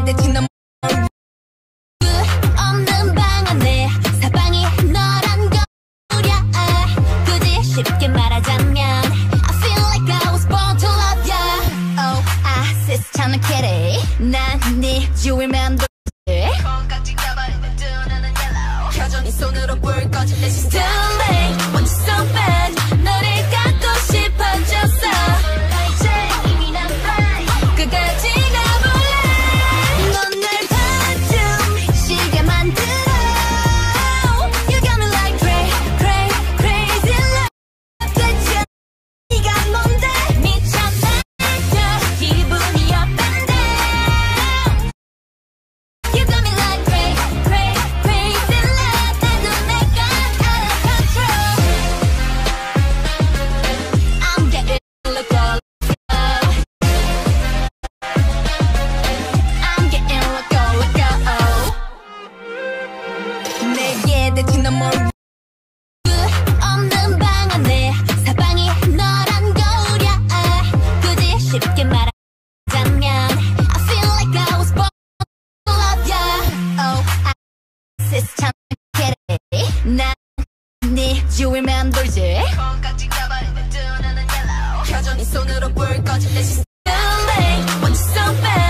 대체 넌 없는 방 안에 사방이 너란 거야. 굳이 쉽게 말하자면 I feel like I was born to love ya. Oh, 시스템은 kitty. 난 네 주위면 콩깍지 가버리는 두 눈은 yellow. 여전히 손으로 불 꺼진 내 시스템. Too late, want you so bad. 너를 갖고 싶어졌어. 이제 이미 난 fly. 끝까지 가볼래. 넌 날 반쯤 시계 만들어. You got me like crazy love. 대체 네가 뭔데? 미쳤나? 기분이 up and down. You got me like crazy love. 나도 내가 out of control. I'm getting loco. I'm getting loco. 내게 대체 넌 뭘 없는 방 안에 사방이 너란 거야. 굳이 쉽게 말하자면 I feel like I was born to love ya. Oh, 시스템 kitty. 난 네 주위만 돌지. 콩깍지 가버리는 두 눈은 yellow. 여전히 손으로 불 꺼진 내 시스템. Too late, want you so bad.